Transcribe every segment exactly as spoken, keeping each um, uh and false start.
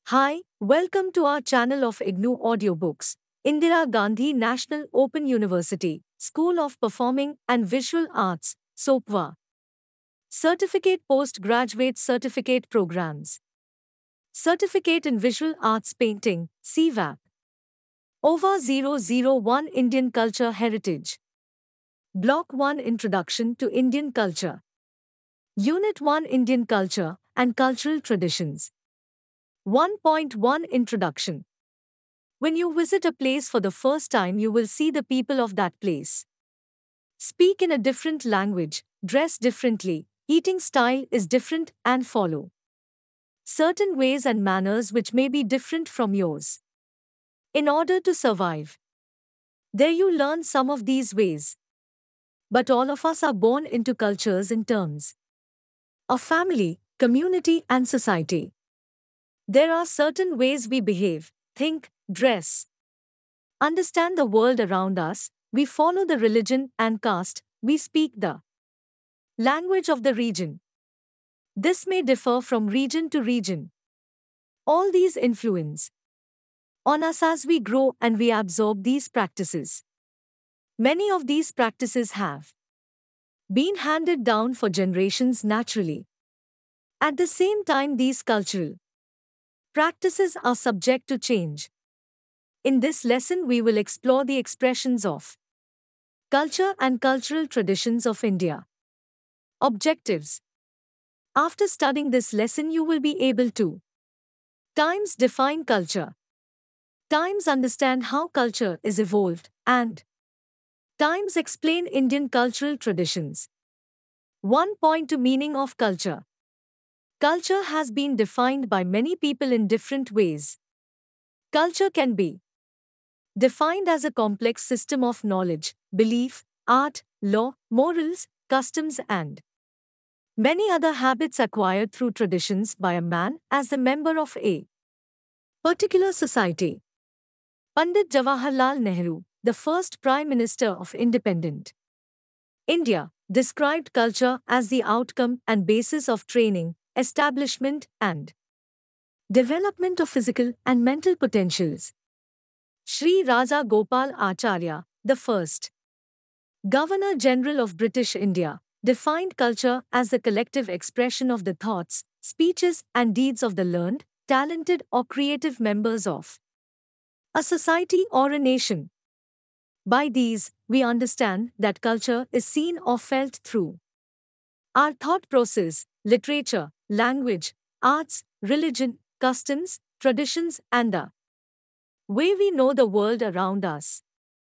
Hi, welcome to our channel of IGNOU Audiobooks, Indira Gandhi National Open University, School of Performing and Visual Arts, SOPVA. Certificate Postgraduate Certificate Programs. Certificate in Visual Arts Painting, C V A P. OVA zero zero one Indian Culture Heritage. Block one Introduction to Indian Culture. Unit one Indian Culture and Cultural Traditions. one point one Introduction. When you visit a place for the first time, you will see the people of that place. Speak in a different language, dress differently, eating style is different, and follow certain ways and manners which may be different from yours. In order to survive, there you learn some of these ways. But all of us are born into cultures in terms of family, community, and society. There are certain ways we behave, think, dress, understand the world around us, we follow the religion and caste, we speak the language of the region. This may differ from region to region. All these influence on us as we grow and we absorb these practices. Many of these practices have been handed down for generations naturally. At the same time, these cultural practices are subject to change. In this lesson, we will explore the expressions of culture and cultural traditions of India. Objectives. After studying this lesson, you will be able to times define culture, times understand how culture is evolved, and times explain Indian cultural traditions. one point two Meaning of culture. Culture has been defined by many people in different ways. Culture can be defined as a complex system of knowledge, belief, art, law, morals, customs, and many other habits acquired through traditions by a man as a member of a particular society. Pandit Jawaharlal Nehru, the first Prime Minister of independent India, described culture as the outcome and basis of training, establishment, and development of physical and mental potentials. Sri Raja Gopal Acharya, the first Governor General of British India, defined culture as the collective expression of the thoughts, speeches, and deeds of the learned, talented, or creative members of a society or a nation. By these, we understand that culture is seen or felt through our thought process, literature, language, arts, religion, customs, traditions, and the way we know the world around us.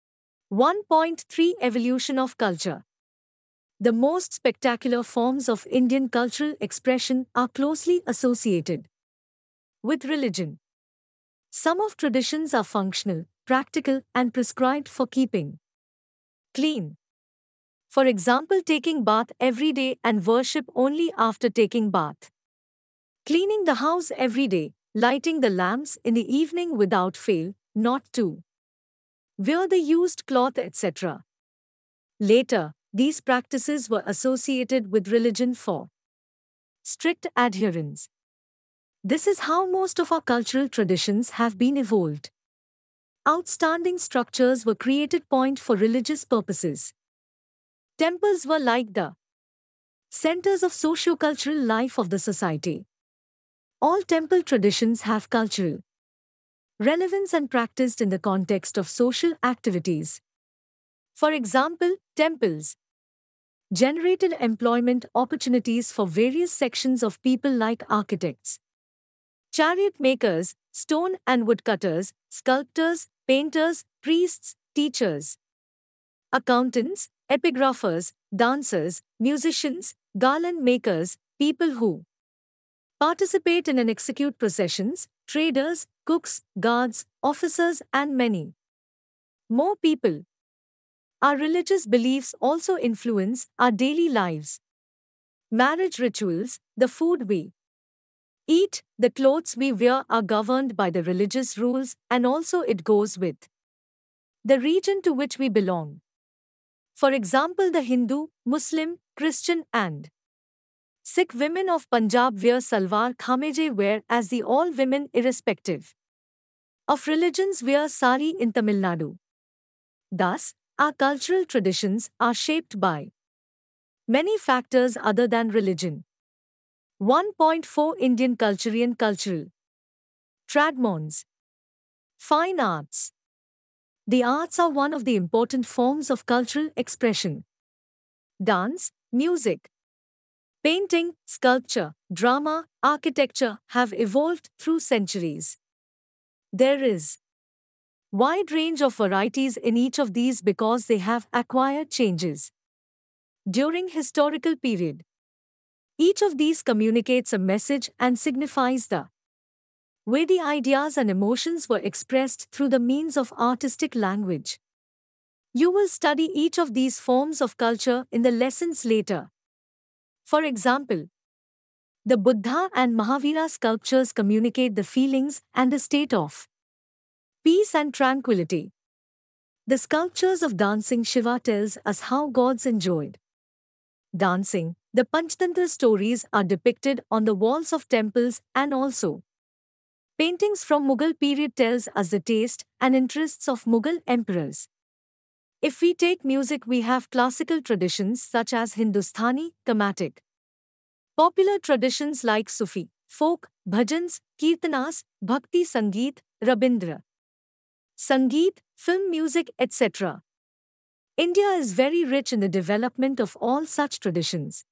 one point three Evolution of culture. The most spectacular forms of Indian cultural expression are closely associated with religion. Some of traditions are functional, practical, and prescribed for keeping clean. For example, taking bath every day and worship only after taking bath. Cleaning the house every day, lighting the lamps in the evening without fail, not to wear the used cloth, et cetera. Later, these practices were associated with religion for strict adherence. This is how most of our cultural traditions have been evolved. Outstanding structures were created point for religious purposes. Temples were like the centers of socio-cultural life of the society. All temple traditions have cultural relevance and practiced in the context of social activities. For example, temples generated employment opportunities for various sections of people like architects, chariot makers, stone and woodcutters, sculptors, painters, priests, teachers, accountants, epigraphers, dancers, musicians, garland makers, people who participate in and execute processions, traders, cooks, guards, officers, and many more people. Our religious beliefs also influence our daily lives. Marriage rituals, the food we eat, the clothes we wear are governed by the religious rules, and also it goes with the region to which we belong. For example, the Hindu, Muslim, Christian, and Sikh women of Punjab wear salwar khameje wear as the all women irrespective of religions wear sari in Tamil Nadu. Thus, our cultural traditions are shaped by many factors other than religion. one point four Indian Culturian Cultural Tradmons. Fine arts. The arts are one of the important forms of cultural expression. Dance, music, painting, sculpture, drama, architecture have evolved through centuries. There is wide range of varieties in each of these because they have acquired changes during historical period. Each of these communicates a message and signifies the way the ideas and emotions were expressed through the means of artistic language. You will study each of these forms of culture in the lessons later. For example, the Buddha and Mahavira sculptures communicate the feelings and the state of peace and tranquility. The sculptures of dancing Shiva tells us how gods enjoyed dancing. The Panchtantra stories are depicted on the walls of temples, and also paintings from Mughal period tells us the taste and interests of Mughal emperors. If we take music, we have classical traditions such as Hindustani, Carnatic, popular traditions like Sufi, folk, bhajans, kirtanas, bhakti sangeet, Rabindra Sangeet, film music, et cetera. India is very rich in the development of all such traditions.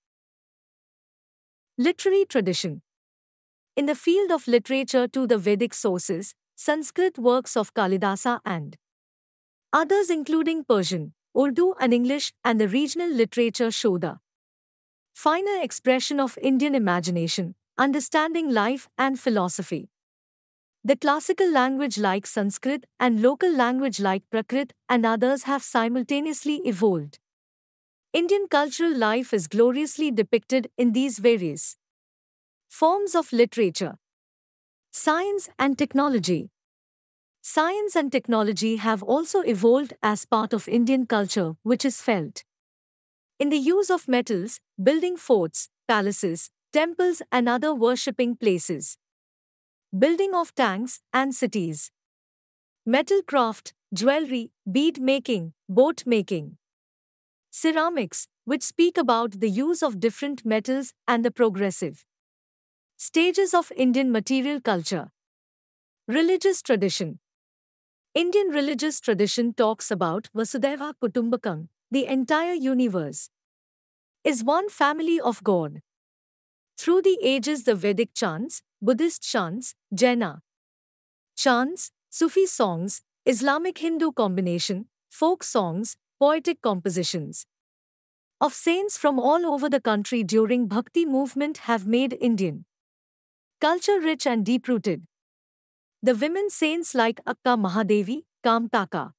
Literary tradition. In the field of literature, to the Vedic sources, Sanskrit works of Kalidasa and others including Persian, Urdu and English and the regional literature show the finer expression of Indian imagination, understanding life and philosophy. The classical language like Sanskrit and local language like Prakrit and others have simultaneously evolved. Indian cultural life is gloriously depicted in these various forms of literature. Science and technology. Science and technology have also evolved as part of Indian culture, which is felt in the use of metals, building forts, palaces, temples and other worshipping places, building of tanks and cities, metal craft, jewelry, bead making, boat making, ceramics, which speak about the use of different metals and the progressive stages of Indian material culture. Religious tradition. Indian religious tradition talks about Vasudhaiva Kutumbakam, the entire universe is one family of God. Through the ages, the Vedic chants, Buddhist chants, Jaina chants, Sufi songs, Islamic Hindu combination, folk songs, poetic compositions of saints from all over the country during Bhakti movement have made Indian culture rich and deep-rooted. The women saints like Akka Mahadevi, Kamtaka,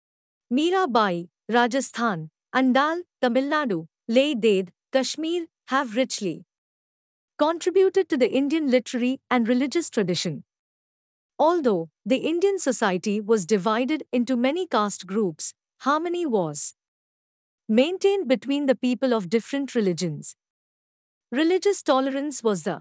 Mirabai, Rajasthan, Andal, Tamil Nadu, Leh Ded, Kashmir have richly contributed to the Indian literary and religious tradition. Although the Indian society was divided into many caste groups, harmony was maintained between the people of different religions. Religious tolerance was the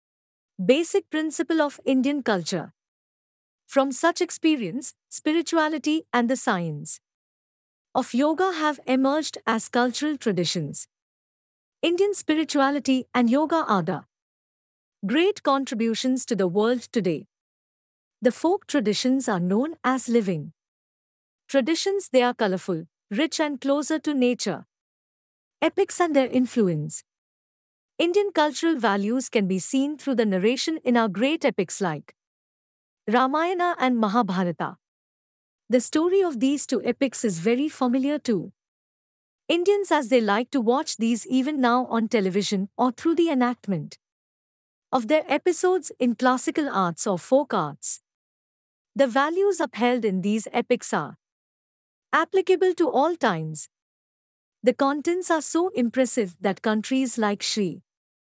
basic principle of Indian culture. From such experience, spirituality and the science of yoga have emerged as cultural traditions. Indian spirituality and yoga are the great contributions to the world today. The folk traditions are known as living traditions. They are colorful, rich and closer to nature. Epics and their influence. Indian cultural values can be seen through the narration in our great epics like Ramayana and Mahabharata. The story of these two epics is very familiar to Indians as they like to watch these even now on television or through the enactment of their episodes in classical arts or folk arts. The values upheld in these epics are applicable to all times. The contents are so impressive that countries like Sri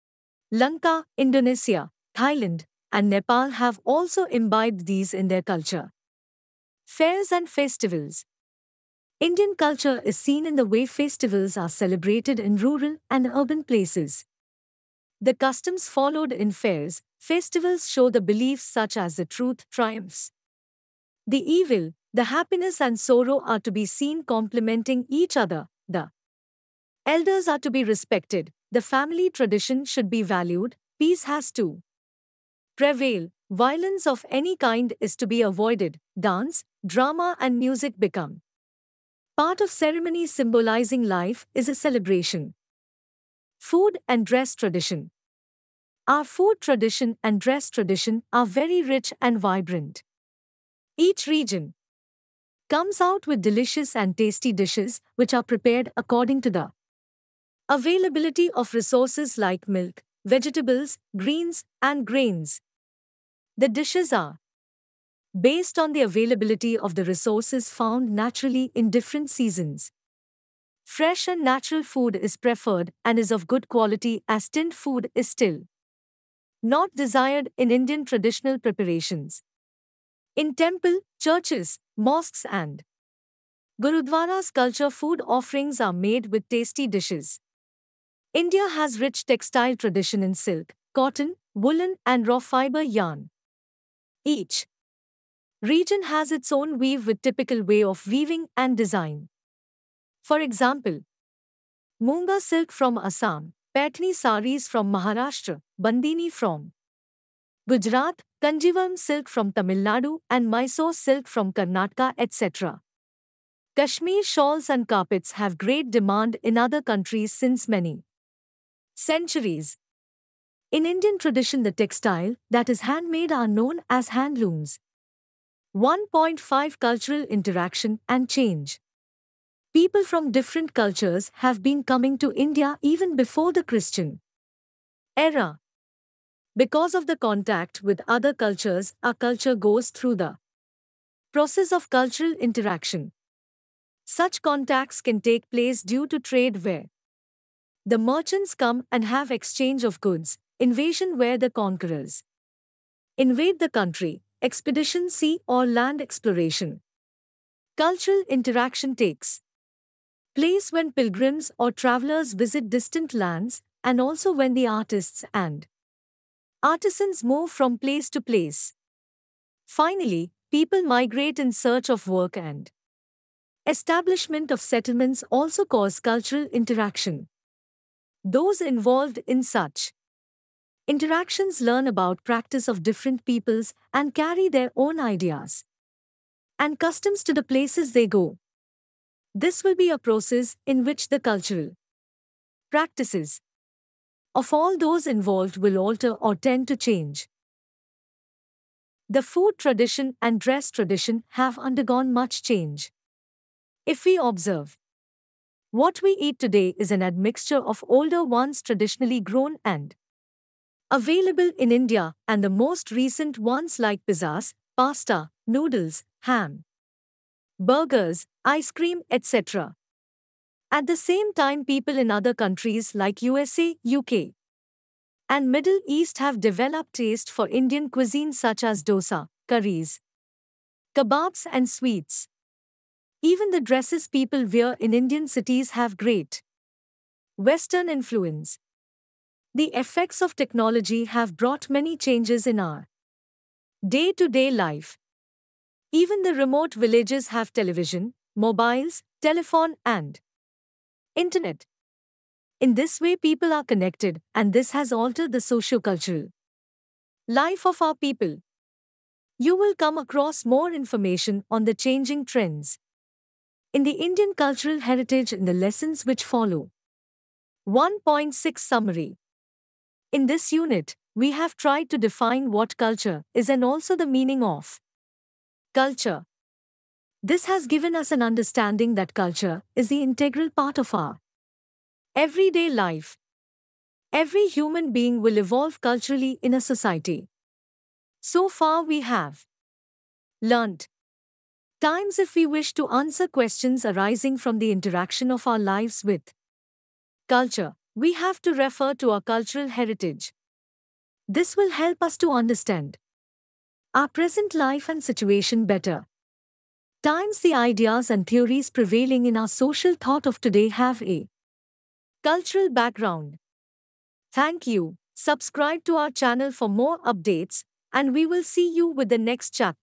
Lanka, Indonesia, Thailand, and Nepal have also imbibed these in their culture. Fairs and festivals. Indian culture is seen in the way festivals are celebrated in rural and urban places. The customs followed in fairs, festivals show the beliefs such as the truth triumphs. The evil, the happiness and sorrow are to be seen complementing each other. The elders are to be respected, the family tradition should be valued, peace has to prevail, violence of any kind is to be avoided, dance, drama and music become part of ceremony symbolizing life is a celebration. Food and dress tradition. Our food tradition and dress tradition are very rich and vibrant. Each region comes out with delicious and tasty dishes which are prepared according to the availability of resources like milk, vegetables, greens, and grains. The dishes are based on the availability of the resources found naturally in different seasons. Fresh and natural food is preferred and is of good quality as tinned food is still not desired in Indian traditional preparations. In temple, churches, mosques and gurudwaras culture food offerings are made with tasty dishes. India has rich textile tradition in silk, cotton, woolen and raw fiber yarn. Each region has its own weave with typical way of weaving and design. For example, Munga silk from Assam, Paithani saris from Maharashtra, Bandini from Gujarat, Kanjivaram silk from Tamil Nadu and Mysore silk from Karnataka, et cetera. Kashmir shawls and carpets have great demand in other countries since many centuries. In Indian tradition, the textile that is handmade are known as handlooms. one point five Cultural interaction and change. People from different cultures have been coming to India even before the Christian era. Because of the contact with other cultures, our culture goes through the process of cultural interaction. Such contacts can take place due to trade where the merchants come and have exchange of goods, invasion where the conquerors invade the country, expedition, sea or land exploration. Cultural interaction takes place when pilgrims or travelers visit distant lands and also when the artists and artisans move from place to place. Finally, people migrate in search of work and establishment of settlements also cause cultural interaction. Those involved in such interactions learn about practice of different peoples and carry their own ideas and customs to the places they go. This will be a process in which the cultural practices of all those involved will alter or tend to change. The food tradition and dress tradition have undergone much change. If we observe, what we eat today is an admixture of older ones traditionally grown and available in India and the most recent ones like pizzas, pasta, noodles, ham, burgers, ice cream, et cetera. At the same time, people in other countries like U S A, U K, and Middle East have developed taste for Indian cuisine such as dosa, curries, kebabs and sweets. Even the dresses people wear in Indian cities have great Western influence. The effects of technology have brought many changes in our day-to-day life. Even the remote villages have television, mobiles, telephone and internet. In this way people are connected and this has altered the socio-cultural life of our people. You will come across more information on the changing trends in the Indian cultural heritage in the lessons which follow. one point six Summary. In this unit, we have tried to define what culture is and also the meaning of culture. This has given us an understanding that culture is the integral part of our everyday life. Every human being will evolve culturally in a society. So far we have learnt times if we wish to answer questions arising from the interaction of our lives with culture, we have to refer to our cultural heritage. This will help us to understand our present life and situation better. Times the ideas and theories prevailing in our social thought of today have a cultural background. Thank you. Subscribe to our channel for more updates, and we will see you with the next chat.